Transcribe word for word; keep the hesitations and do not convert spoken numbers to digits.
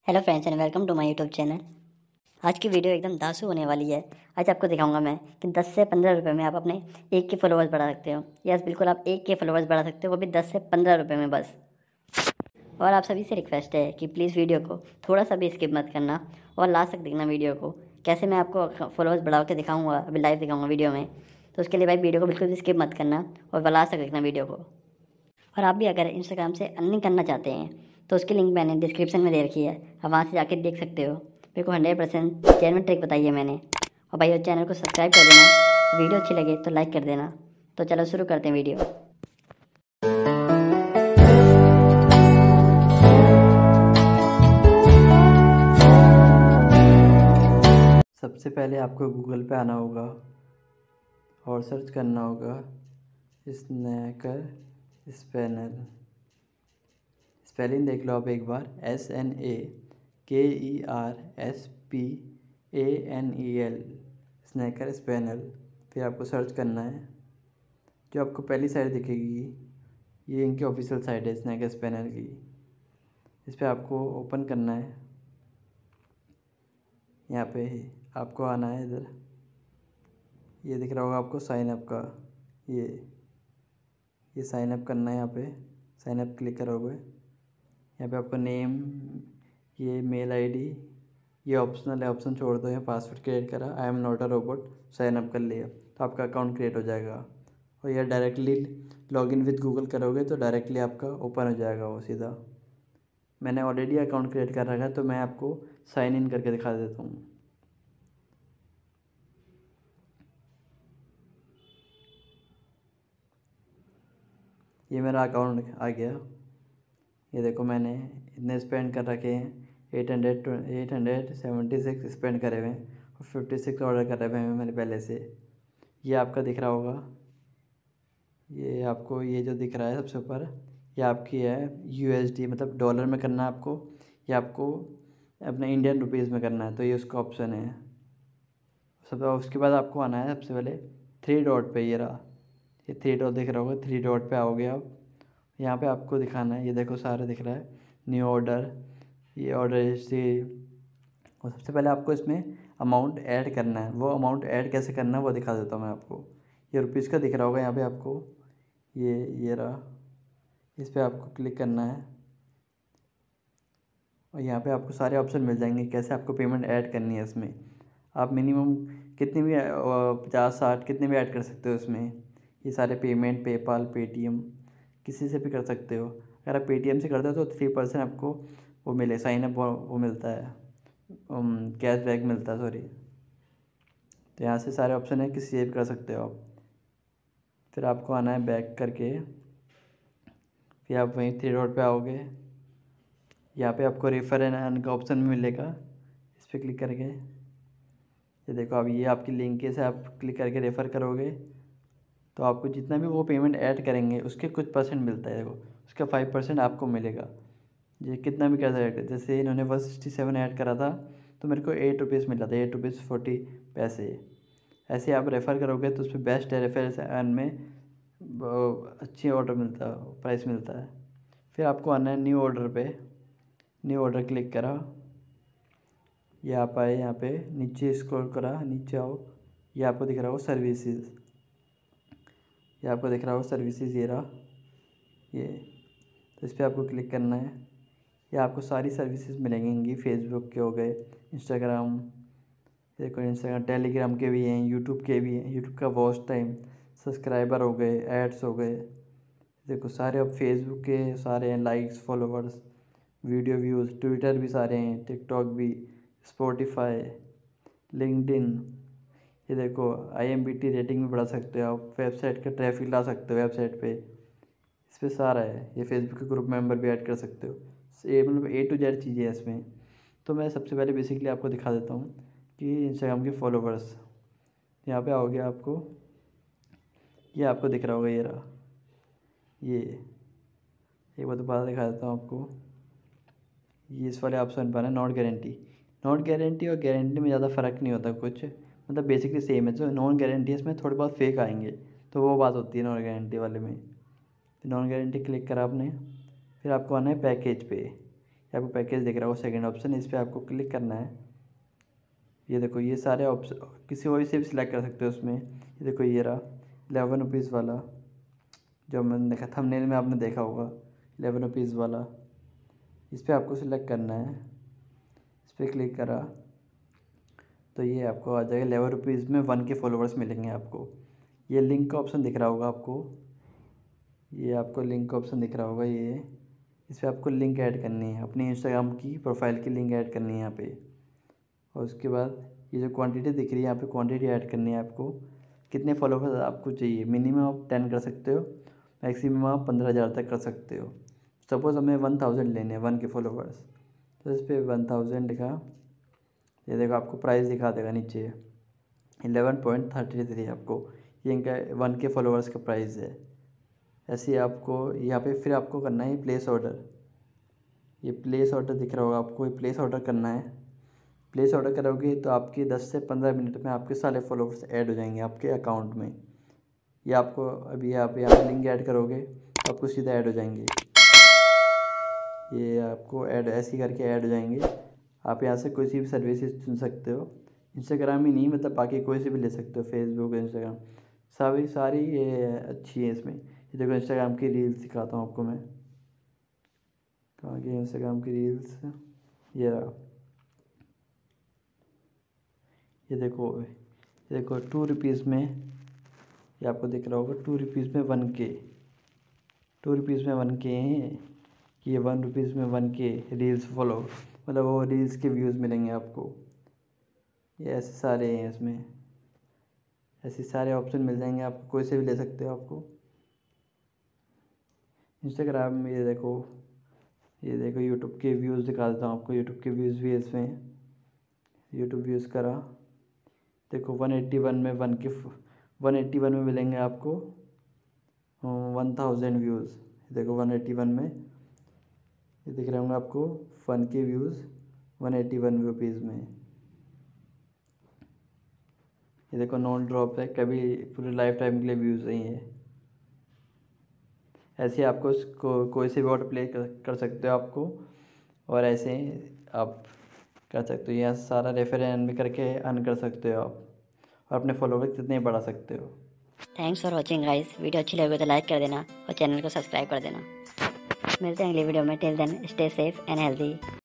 Hello friends and welcome to my YouTube channel. आज की video एकदम दासू होने वाली है। आज आपको दिखाऊंगा मैं कि दस से पंद्रह रुपए में आप अपने एक के फॉलोअर्स बढ़ा सकते हो। यस, बिल्कुल आप एक के फॉलोअर्स बढ़ा सकते हो, वो भी दस से पंद्रह रुपए में बस। और आप सभी से रिक्वेस्ट है कि प्लीज़ वीडियो को थोड़ा सा भी स्किप मत करना और लास्ट तक देखना वीडियो को। कैसे मैं आपको फॉलोअर्स बढ़ा के दिखाऊँगा, अभी लाइव दिखाऊँगा वीडियो में। तो उसके लिए भाई वीडियो को बिल्कुल भी स्किप मत करना और लास्ट तक देखना वीडियो को। और आप भी अगर इंस्टाग्राम से अर्निंग करना चाहते हैं तो उसकी लिंक मैंने डिस्क्रिप्शन में दे रखी है, आप वहाँ से जाके देख सकते हो। मेरे को हंड्रेड परसेंट जेन्युइन ट्रिक बताई है मैंने। और भाई वो चैनल को सब्सक्राइब कर देना, वीडियो अच्छी लगे तो लाइक कर देना। तो चलो शुरू करते हैं वीडियो। सबसे पहले आपको गूगल पे आना होगा और सर्च करना होगा स्नैकर स्पैनल। स्पेलिंग देख लो आप एक बार, S N A K E R S P A N E L, Snaker Spanel. फिर आपको सर्च करना है। जो आपको पहली साइट दिखेगी ये इनकी ऑफिशियल साइट है स्नैकर स्पैनल की। इस पर आपको ओपन करना है। यहाँ पे आपको आना है, इधर ये दिख रहा होगा आपको साइन अप का। ये ये साइन अप करना है। यहाँ पे साइन अप क्लिक करोगे। यहाँ पे आपका नेम, ये मेल आईडी, ये ऑप्शनल है, ऑप्शन छोड़ दो। यहाँ पासवर्ड क्रिएट करा, I am not a robot, sign up कर लिया तो आपका अकाउंट क्रिएट हो जाएगा। और यह डायरेक्टली लॉगिन विद गूगल करोगे तो डायरेक्टली आपका ओपन हो जाएगा वो सीधा। मैंने ऑलरेडी अकाउंट क्रिएट कर रखा है तो मैं आपको साइन इन करके दिखा देता हूँ। ये मेरा अकाउंट आ गया। ये देखो मैंने इतने स्पेंड कर रखे हैं, eight hundred eight hundred seventy six spend करे हुए हैं और फिफ्टी सिक्स ऑर्डर करे हुए हैं मैंने पहले से। ये आपका दिख रहा होगा, ये आपको ये जो दिख रहा है सबसे ऊपर, ये आपकी है यूएसडी, मतलब डॉलर में करना है आपको, ये आपको अपने इंडियन रुपीज़ में करना है। तो ये उसका ऑप्शन है सब। उसके बाद आपको आना है सबसे पहले थ्री डॉट पे, ये रहा, ये थ्री डॉट दिख रहा होगा, थ्री डॉट पे आओगे आप। यहाँ पे आपको दिखाना है, ये देखो सारे दिख रहा है, न्यू ऑर्डर, ये ऑर्डर हिस्ट्री। और सबसे पहले आपको इसमें अमाउंट ऐड करना है। वो अमाउंट ऐड कैसे करना है वो दिखा देता हूँ मैं आपको। ये रुपीज़ का दिख रहा होगा यहाँ पे आपको, ये ये रहा, इस पर आपको क्लिक करना है। और यहाँ पे आपको सारे ऑप्शन मिल जाएंगे कैसे आपको पेमेंट ऐड करनी है इसमें। आप मिनिमम कितनी भी पचास साठ कितने भी ऐड कर सकते हो इसमें। ये सारे पेमेंट, पेपाल, पेटीएम, किसी से भी कर सकते हो। अगर आप पेटीएम से करते हो तो थ्री परसेंट आपको वो मिले, साइन अप वो मिलता है, कैश बैक मिलता है, सॉरी। तो यहाँ से सारे ऑप्शन है, किसी से भी कर सकते हो आप। फिर आपको आना है बैक करके, फिर आप वहीं थ्री डॉट पे आओगे। यहाँ पे आपको रेफर एंड अर्न का ऑप्शन भी मिलेगा, इस पर क्लिक करके। ये देखो अब ये आपकी लिंक से आप क्लिक करके रेफ़र करोगे तो आपको जितना भी वो पेमेंट ऐड करेंगे उसके कुछ परसेंट मिलता है। देखो उसका फाइव परसेंट आपको मिलेगा। ये कितना भी कर सकते, जैसे इन्होंने वन सिक्सटी सेवन ऐड करा था तो मेरे को एट रुपीज़ मिला था, एट रुपीज़ फोर्टी पैसे। ऐसे आप रेफ़र करोगे तो उस पर बेस्ट है, रेफर से अर्न में अच्छी ऑर्डर मिलता है, प्राइस मिलता है। फिर आपको आना है न्यू ऑर्डर पे, न्यू ऑर्डर क्लिक करा, ये आप आए, यहाँ पे नीचे स्क्रॉल करा, नीचे आओ, ये आपको दिख रहा हो सर्विसेज, ये आपको दिख रहा हो सर्विसेज, ये रहा ये। तो इस पर आपको क्लिक करना है। ये आपको सारी सर्विसेज मिलेंगी, फेसबुक के हो गए, इंस्टाग्राम, देखो इंस्टाग्राम, टेलीग्राम के भी हैं, यूट्यूब के भी हैं, यूट्यूब का वॉच टाइम, सब्सक्राइबर हो गए, एड्स हो गए। देखो सारे अब फेसबुक के सारे हैं, likes, followers, video views, Twitter भी सारे हैं, टिकटॉक भी, स्पॉटिफाई, लिंक्डइन। ये देखो I M D B rating भी बढ़ा सकते हो आप, वेबसाइट का ट्रैफिक ला सकते हो वेबसाइट पे, इस पर सारा है। ये फेसबुक के ग्रुप मेंबर भी ऐड कर सकते हो, ये मतलब ए टू जेड चीज़ें हैं इसमें। तो मैं सबसे पहले बेसिकली आपको दिखा देता हूँ कि इंस्टाग्राम के फॉलोवर्स, यहाँ पे आओगे आपको, ये आपको दिख रहा होगा, ये रहा, ये एक बार दोबारा दिखा देता हूँ आपको। ये इस वाले ऑप्शन पर है नॉट गारंटी। नॉट गारंटी और गारंटी में ज़्यादा फ़र्क नहीं होता कुछ, मतलब बेसिकली सेम है। जो नॉन गारंटी है इसमें थोड़े बहुत फेक आएंगे, तो वो बात होती है नॉन गारंटी वाले में। नॉन गारंटी क्लिक करा आपने, फिर आपको आना है पैकेज पे। ये आपको पैकेज दिख रहा हो सेकंड ऑप्शन, इस पर आपको क्लिक करना है। ये देखो ये सारे ऑप्शन किसी और से भी सिलेक्ट कर सकते हो उसमें। ये देखो ये रहा इलेवन रुपीज़ वाला जो मैंने देखा थंबनेल में आपने देखा होगा, इलेवन रुपीज़ वाला, इस पर आपको सिलेक्ट करना है। इस पर क्लिक करा तो ये आपको आ जाएगा इलेवन रुपीज़ में वन के फॉलोवर्स मिलेंगे आपको। ये लिंक का ऑप्शन दिख रहा होगा आपको, ये आपको लिंक का ऑप्शन दिख रहा होगा ये, इस पर आपको लिंक ऐड करनी है, अपनी इंस्टाग्राम की प्रोफाइल की लिंक ऐड करनी है यहाँ पे। और उसके बाद ये जो क्वांटिटी दिख रही है यहाँ पे क्वांटिटी ऐड करनी है आपको, कितने फॉलोवर्स आपको चाहिए। मिनिमम आप टेन कर सकते हो, मैक्सिमम आप पंद्रह हज़ार तक कर सकते हो। सपोज़ हमें वन थाउजेंड लेने हैं वन के फॉलोवर्स, तो इस पर वन थाउजेंड लिखा, ये देखो आपको प्राइस दिखा देगा नीचे इलेवन पॉइंट थर्टी थ्री, आपको ये इनका वन के फॉलोवर्स का प्राइस है। ऐसे ही आपको यहाँ पे फिर आपको करना है प्लेस ऑर्डर, ये प्लेस ऑर्डर दिख रहा होगा आपको, ये प्लेस ऑर्डर करना है। प्लेस ऑर्डर करोगे तो आपके दस से पंद्रह मिनट में आपके सारे फॉलोवर्स ऐड हो जाएंगे आपके अकाउंट में। ये आपको अभी आप यहाँ पे लिंक ऐड करोगे तो आपको सीधा ऐड हो जाएंगे, ये आपको ऐड ऐसे करके ऐड हो जाएंगे। आप यहाँ से कोई सी भी सर्विसेज चुन सकते हो, इंस्टाग्राम ही नहीं मतलब बाकी कोई से भी ले सकते हो, फेसबुक इंस्टाग्राम सभी सारी ये अच्छी है इसमें। ये देखो इंस्टाग्राम की रील्स दिखाता हूँ आपको मैं, कहाँ की इंस्टाग्राम की रील्स, ये रहा, ये देखो ये देखो टू रुपीज़ में, ये आपको दिख रहा होगा टू रुपीज़ में वन के, टू रुपीज़ में वन के हैं, ये वन रुपीज़ में वन के रील्स फॉलो मतलब वो रील्स के व्यूज़ मिलेंगे आपको। ये ऐसे सारे हैं इसमें, ऐसे सारे ऑप्शन मिल जाएंगे आपको, कोई से भी ले सकते हो आपको। इंस्टाग्राम में ये देखो ये देखो यूट्यूब के व्यूज़ दिखा देता हूँ आपको, यूट्यूब के व्यूज़ भी इसमें, यूट्यूब व्यूज़ करा देखो वन एट्टी वन में one K one eighty one में मिलेंगे आपको वन थाउजेंड व्यूज़। देखो वन एट्टी वन में ये दिख रहे होंगे आपको one K views one eighty one rupees में। ये देखो नॉन ड्रॉप है, कभी पूरे लाइफ टाइम के लिए व्यूज़ नहीं है। ऐसे आपको को, कोई से भी ऑर्डर प्ले कर, कर सकते हो आपको, और ऐसे आप कर सकते हो। यहाँ सारा रेफरेंस भी करके अर्न कर सकते हो आप, और अपने फॉलोवर कितने बढ़ा सकते हो। Thanks for watching guys, video अच्छी लगी तो लाइक कर देना और चैनल को सब्सक्राइब कर देना। मिलते हैं अगली वीडियो में, till then stay safe and healthy.